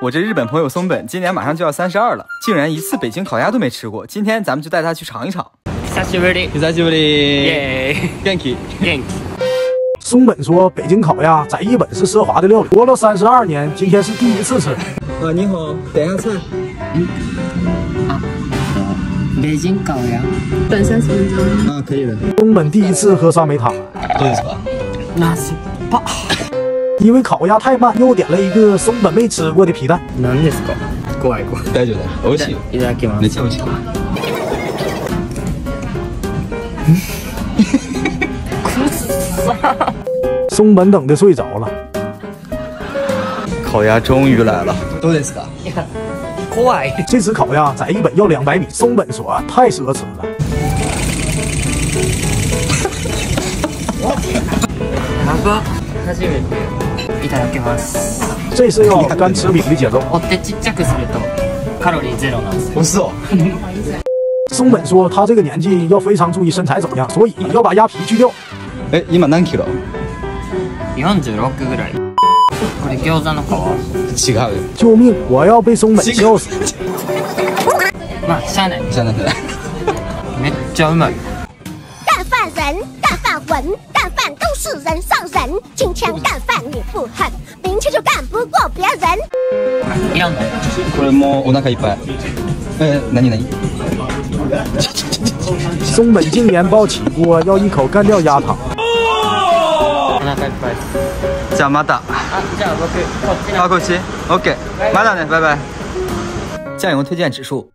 我这日本朋友松本今年马上就要32了，竟然一次北京烤鸭都没吃过。今天咱们就带他去尝一尝。 久しぶり， 久しぶり， 耶， 元気， 元気。 松本说，北京烤鸭在日本是奢华的料理，活了32年，今天是第一次吃。 你好，点下菜。 北京烤鸭， 等30分钟。 可以的。 松本第一次喝酸梅汤， どうですか？ 那是吧？ 因为烤鸭太慢，又点了一个松本没吃过的皮蛋。 何ですか？怖い怖い。 大丈夫だ。美味しいよ。 いただきます。 めっちゃ美味しい。 松本等的睡着了。 烤鸭终于来了。どうですか？ 怖い。 这只烤鸭在日本要200米，松本说太奢侈了。 やば。初めていただきます。 这是要干吃饼的节奏。 折ってちっちゃくするとカロリーゼロなんですよ。 松本说他这个年纪要非常注意身材怎么样，所以要把鸭皮去掉。 今何キロ 46ぐらい。これ餃子の皮。 違う。 救命！我要被松本笑死。 まあしゃあない。 しゃあない。 めっちゃうまい。 干饭人，干饭魂，干饭都是人上人。今天干饭你不狠，明天就干不过别人。 いらんの？ これもうお腹いっぱい。何？ 松本竟年报起锅，要一口干掉鸭汤。 お腹いっぱいです。 じゃあまた。 じゃあ僕こっち。 こっち。OK。まだね，拜拜。酱油推荐指数